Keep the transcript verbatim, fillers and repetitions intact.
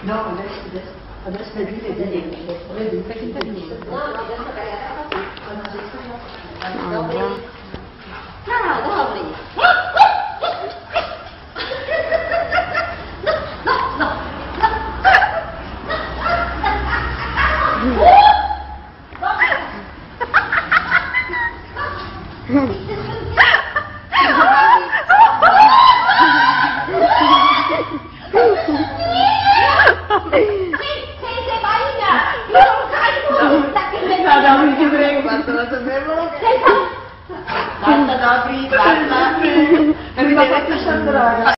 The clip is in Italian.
No, adesso, adesso, adesso per dire niente. Vedi, perché per niente. No, adesso per No, già. No, Dobri. Basta Dobri, basta. Mi fa fatto sciandrare.